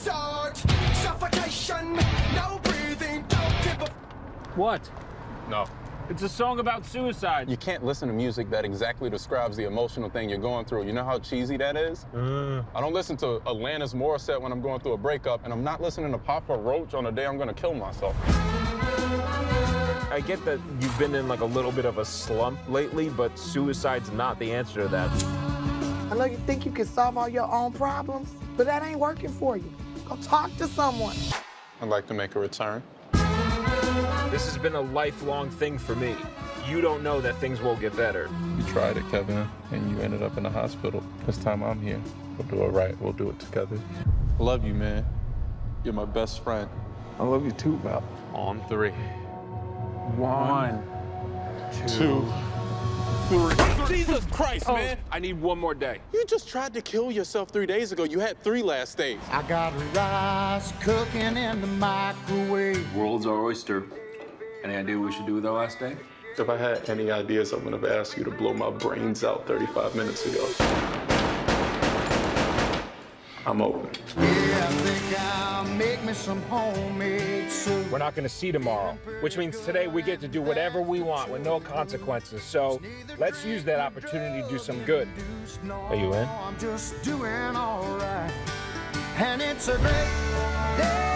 resort. Suffocation, no breathing, don't give a... What? No. It's a song about suicide. You can't listen to music that exactly describes the emotional thing you're going through. You know how cheesy that is? I don't listen to Alanis Morissette when I'm going through a breakup, and I'm not listening to Papa Roach on the day I'm gonna kill myself. I get that you've been in like a little bit of a slump lately, but suicide's not the answer to that. I know you think you can solve all your own problems, but that ain't working for you. Go talk to someone. I'd like to make a return. This has been a lifelong thing for me. You don't know that things will get better. You tried it, Kevin, and you ended up in the hospital. This time I'm here. We'll do it right. We'll do it together. I love you, man. You're my best friend. I love you too, Bob. On 3. 1, 2, 3. Jesus Christ, man! I need one more day. You just tried to kill yourself 3 days ago. You had 3 last days. I got rice cooking in the microwave. World's our oyster. Any idea what we should do with our last day? If I had any ideas, I would have asked you to blow my brains out 35 minutes ago. I'm open. Yeah, I think I'll make me some homemade soup. We're not going to see tomorrow, which means today we get to do whatever we want with no consequences. So let's use that opportunity to do some good. Are you in? I'm just doing all right. And it's a great day.